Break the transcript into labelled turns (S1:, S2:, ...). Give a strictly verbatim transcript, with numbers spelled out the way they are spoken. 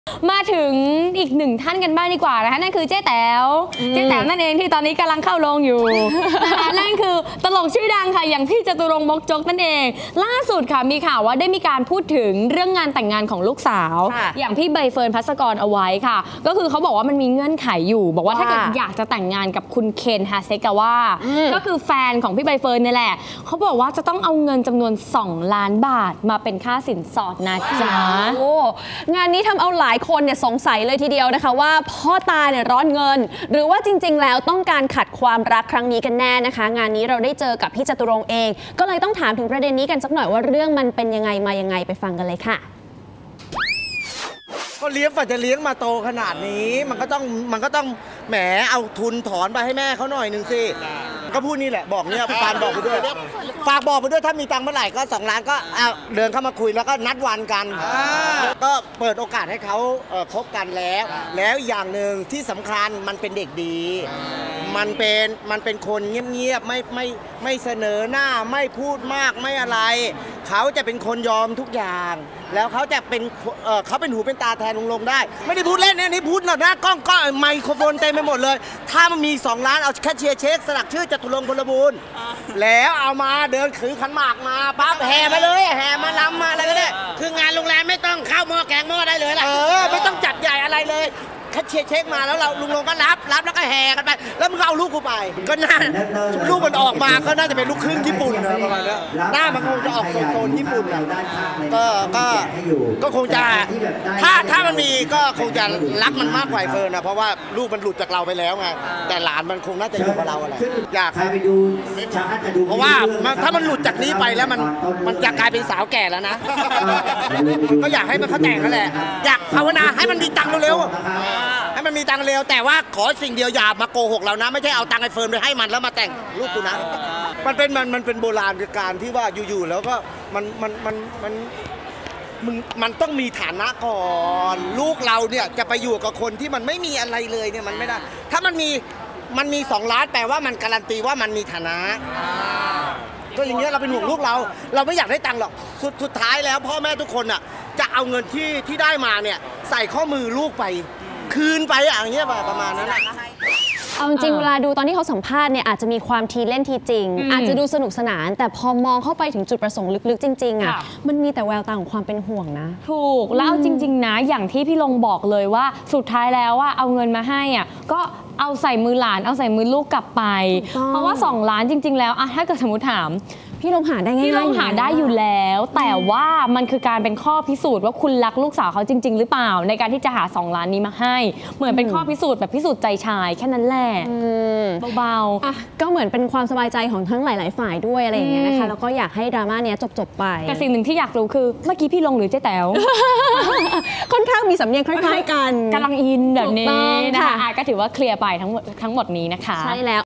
S1: มาถึงอีกหนึ่งท่านกันบ้างดีกว่านะคะนั่นคือเจ๊แต๋วเจ๊แต๋วนั่นเองที่ตอนนี้กำลังเข้าโรงอยู่นะคะนั่นคือตลกชื่อดังค่ะอย่างพี่จตุรงค์มกจกนั่นเองล่าสุดค่ะมีข่าวว่าได้มีการพูดถึงเรื่องงานแต่งงานของลูกสาวอย่างพี่ใบเฟิร์นภัสกรเอาไว้ค่ะก็คือเขาบอกว่ามันมีเงื่อนไขอยู่บอกว่าถ้าเกิดอยากจะแต่งงานกับคุณเคนฮาเซกาวะก็คือแฟนของพี่ใบเฟิร์นนี่แหละเขาบอกว่าจะต้องเอาเงินจำนวนสองล้านบาทมาเป็นค่าสินสอดนะจ๊ะ
S2: โอ้งานนี้ทำเอาหลายคนเนี่ยสงสัยเลยทีเดียวนะคะว่าพ่อตาเนี่ยร้อนเงินหรือว่าจริงๆแล้วต้องการขัดความรักครั้งนี้กันแน่นะคะงานนี้เราได้เจอกับพี่จตุรงค์เองก็เลยต้องถามถึงประเด็นนี้กันสักหน่อยว่าเรื่องมันเป็นยังไงมายังไงไปฟังกันเลยค่ะ
S3: ก็เลี้ยงฝันจะเลี้ยงมาโตขนาดนี้มันก็ต้องมันก็ต้องแหมเอาทุนถอนไปให้แม่เขาหน่อยหนึ่งสิก็พูดนี่แหละบอกเนี่ยปานบอกไปด้วยฝากบอกไปด้วยถ้ามีตังค์เมื่อไหร่ก็สองล้านก็เอาเดินเข้ามาคุยแล้วก็นัดวันกันก็เปิดโอกาสให้เขาคบกันแล้วแล้วอย่างหนึ่งที่สำคัญมันเป็นเด็กดีมันเป็นมันเป็นคนเงียบๆไม่ไม่ไม่เสนอหน้าไม่พูดมากไม่อะไรเขาจะเป็นคนยอมทุกอย่างแล้วเขาจะเป็นเอ่อเขาเป็นหูเป็นตาแทนลุงลงได้ไม่ได้พูดเล่นเนี่ยนี่พูดหน้าหน้ากล้องก็ไมโครโฟนเต็มไปหมดเลยถ้ามันมีสองล้านเอาแค่เชียร์เช็คสลักชื่อจตุรงค์พลบูรณ์แล้วเอามาเดินถือขันหมากมาปั๊บแห่มาเลยแห่มาลำมาอะไรก็ได้คืองานโรงแรมไม่ต้องข้าวหม้อแกงหม้อได้เลยล่ะเออไม่ต้องจัดใหญ่อะไรเลยแค่เชียร์เช็คมาแล้วเราลุงลงก็รับรับแล้วก็แห่กันไปแล้วมึงเอาลูกกูไปก็น่าลูกมันออกมาก็น่าจะเป็นลูกครึ่งญี่ปุ่นนะประมาณนี้หน้ามันคงจะออกโซนญี่ปุ่นนะก็ก็ก็คงจะถ้าถ้ามันมีก็คงจะรักมันมากกว่าเฟิร์นนะเพราะว่าลูกมันหลุดจากเราไปแล้วไงแต่หลานมันคงน่าจะอยู่กับเราอะไรอยากไปดูเพราะว่าถ้ามันหลุดจากนี้ไปแล้วมันมันจะกลายเป็นสาวแก่แล้วนะก็อยากให้มันเขาแต่งนั่นแหละอยากภาวนาให้มันมีตังค์เร็วให้มันมีตังค์เร็วแต่ว่าขอสิ่งเดียวอย่ามาโกหกเรานะไม่ใช่เอาตังค์ไอ้เฟิร์นไปให้มันแล้วมาแต่งลูกกูนะมันเป็นมันมันเป็นโบราณการที่ว่าอยู่ๆแล้วก็มันมันมันมันมึงมันต้องมีฐานะก่อนลูกเราเนี่ยจะไปอยู่กับคนที่มันไม่มีอะไรเลยเนี่ยมันไม่ได้ถ้ามันมีมันมีสองล้านแปลว่ามันการันตีว่ามันมีฐานะก็อย่างเงี้ยเราเป็นห่วงลูกเราเราไม่อยากได้ตังค์หรอกสุดสุดท้ายแล้วพ่อแม่ทุกคนอ่ะจะเอาเงินที่ที่ได้มาเนี่ยใส่ข้อมือลูกไปคืนไปอย่างเงี้ยประมาณนั้น
S2: เอาจริงเวลาดูตอนที่เขาสัมภาษณ์เนี่ยอาจจะมีความทีเล่นทีจริงอาจจะดูสนุกสนานแต่พอมองเข้าไปถึงจุดประสงค์ลึกๆจริงๆอ่ะมันมีแต่แววตาของความเป็นห่วงนะ
S1: ถูกแล้วเอาจริงๆนะอย่างที่พี่ลงบอกเลยว่าสุดท้ายแล้วว่าเอาเงินมาให้อ่ะก็เอาใส่มือหลานเอาใส่มือลูกกลับไปเพราะว่าสองล้านจริงๆแล้วอะถ้าเกิดสมมติถาม
S2: พี่ลงหาได้ง่ายๆ
S1: พี่ลงหาได้อยู่แล้วแต่ว่ามันคือการเป็นข้อพิสูจน์ว่าคุณรักลูกสาวเขาจริงๆหรือเปล่าในการที่จะหาสองล้านนี้มาให้เหมือนเป็นข้อพิสูจน์แบบพิสูจน์ใจชายแค่นั้นแหละเบาๆ
S2: อ่ะก็เหมือนเป็นความสบายใจของทั้งหลายๆฝ่ายด้วยอะไรอย่างเงี้ยนะคะแล้วก็อยากให้ดราม่าเนี้ยจบๆไป
S1: แต่สิ่งหนึ่งที่อยากรู้คือเมื่อกี้พี่ลงหรือเจ๊แต๋ว
S2: ค่อนข้างมีสำเนียงคล้ายๆกัน
S1: กำลังอินแบบนี้นะคะก็ถือว่าเคลียร์ไปทั้งหมดทั้งหมดนี้นะคะ
S2: ใช่แล้ว